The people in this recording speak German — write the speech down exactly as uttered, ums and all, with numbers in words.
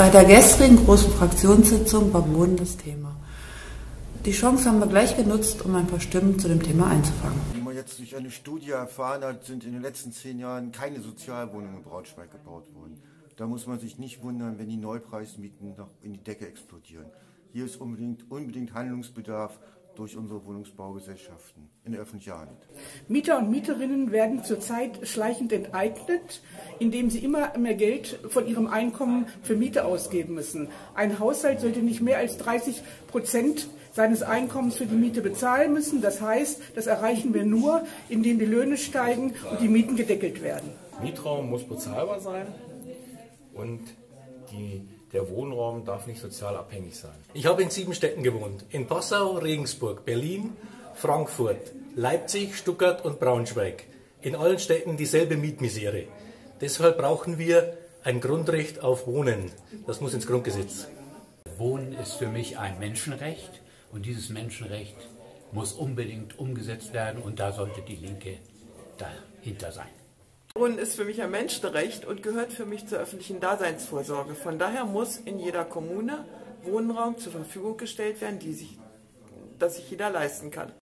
Bei der gestrigen großen Fraktionssitzung war Wohnen das Thema. Die Chance haben wir gleich genutzt, um ein paar Stimmen zu dem Thema einzufangen. Wie man jetzt durch eine Studie erfahren hat, sind in den letzten zehn Jahren keine Sozialwohnungen in Braunschweig gebaut worden. Da muss man sich nicht wundern, wenn die Neupreismieten noch in die Decke explodieren. Hier ist unbedingt, unbedingt Handlungsbedarf durch unsere Wohnungsbaugesellschaften in der öffentlichen Hand. Mieter und Mieterinnen werden zurzeit schleichend enteignet, indem sie immer mehr Geld von ihrem Einkommen für Miete ausgeben müssen. Ein Haushalt sollte nicht mehr als dreißig Prozent seines Einkommens für die Miete bezahlen müssen. Das heißt, das erreichen wir nur, indem die Löhne steigen und die Mieten gedeckelt werden. Mietraum muss bezahlbar sein und die Der Wohnraum darf nicht sozial abhängig sein. Ich habe in sieben Städten gewohnt. In Passau, Regensburg, Berlin, Frankfurt, Leipzig, Stuttgart und Braunschweig. In allen Städten dieselbe Mietmisere. Deshalb brauchen wir ein Grundrecht auf Wohnen. Das muss ins Grundgesetz. Wohnen ist für mich ein Menschenrecht und dieses Menschenrecht muss unbedingt umgesetzt werden und da sollte die Linke dahinter sein. Wohnen ist für mich ein Menschenrecht und gehört für mich zur öffentlichen Daseinsvorsorge. Von daher muss in jeder Kommune Wohnraum zur Verfügung gestellt werden, die sich, das sich jeder leisten kann.